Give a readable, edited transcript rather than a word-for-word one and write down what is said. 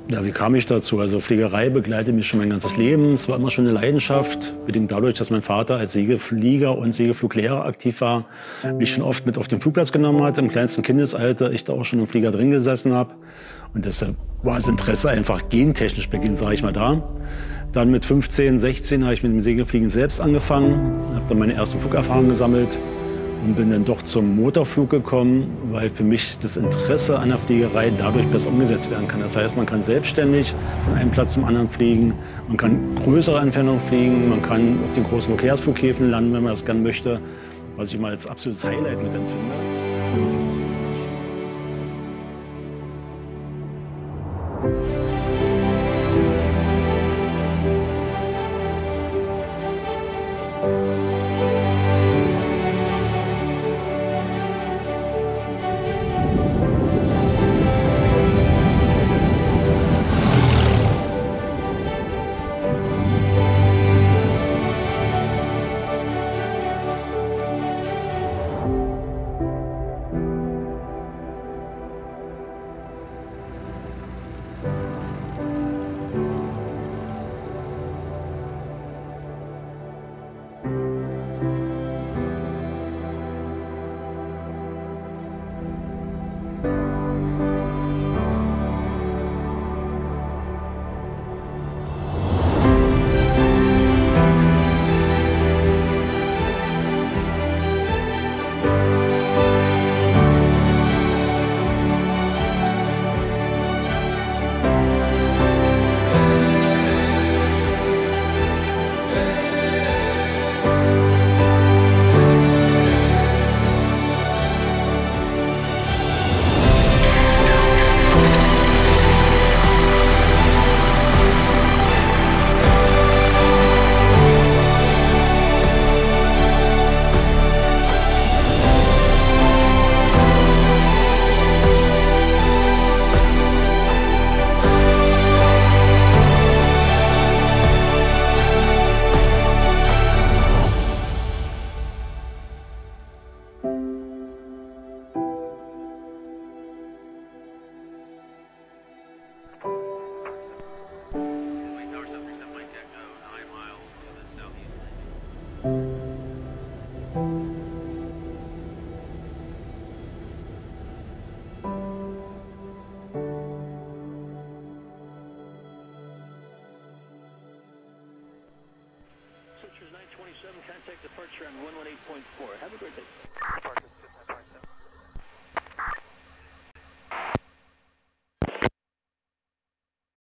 Ja, wie kam ich dazu? Also Fliegerei begleitet mich schon mein ganzes Leben. Es war immer schon eine Leidenschaft, bedingt dadurch, dass mein Vater als Segelflieger und Segelfluglehrer aktiv war, mich schon oft mit auf den Flugplatz genommen hat. Im kleinsten Kindesalter, ich da auch schon im Flieger drin gesessen habe. Und deshalb war das Interesse einfach gentechnisch beginnt, sage ich mal, da. Dann mit 15, 16 habe ich mit dem Segelfliegen selbst angefangen, habe dann meine erste Flugerfahrung gesammelt. Und bin dann doch zum Motorflug gekommen, weil für mich das Interesse an der Fliegerei dadurch besser umgesetzt werden kann. Das heißt, man kann selbstständig von einem Platz zum anderen fliegen, man kann größere Entfernungen fliegen, man kann auf den großen Verkehrsflughäfen landen, wenn man das gerne möchte, was ich immer als absolutes Highlight mit empfinde.